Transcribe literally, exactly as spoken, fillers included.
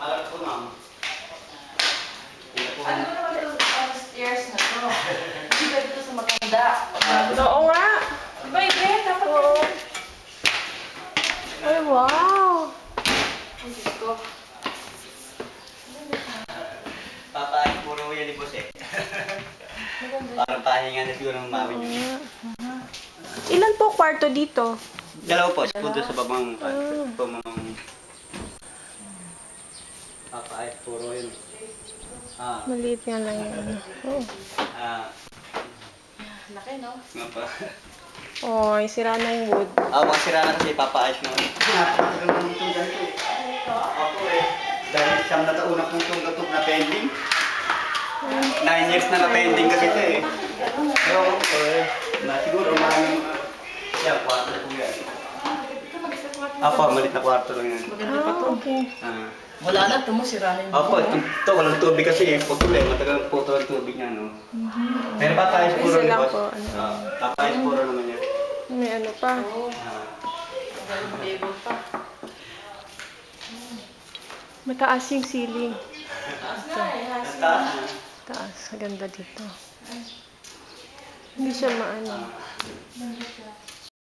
Alam ko, ma'am. Ano naman itong uh, stairs na to? Hindi ba ito sa maganda? Oo nga. Diba, Ibe? Dapat Oo. Ay, wow. Ang Diyos ko. Papain, puro yan ni boss eh. Parang pahinga na siguro ng mami niyo. Ilan po kwarto dito? Dalawa po, punto sa babang pumamang. Papain, puro yun. Ah, Maliit nga lang yan. Oh. ah, Laki, no? nga pa. Oy, sira na yung wood. Ah, mga sira na kasi papaayos na ulit. Napakatagal na itong ganito eh. Ako eh, dahil siyam na taon na pong itong gatog na pending. Nine years na na-pending kasi ito eh. Pero, eh, na siguro maraming mga, yan, kwarto po yan. Apo, malit na kwarto lang yan. Maganda pa to. Ah, okay. Ah. Wala na, ito mo, sira na yung Apo, ito, ito, walang tubig kasi eh. Putol eh, matagal po ito ang tubig niya, no? Pero papaayos puro ni Sila boss. po, ano. Ah, papaayos puro naman yan. May ano pa. Oo. Ah. Magaling table pa. Mataas yung ceiling. Taas na eh. Ang taas na. Taas. Ganda dito. Hindi siya maano. Ah.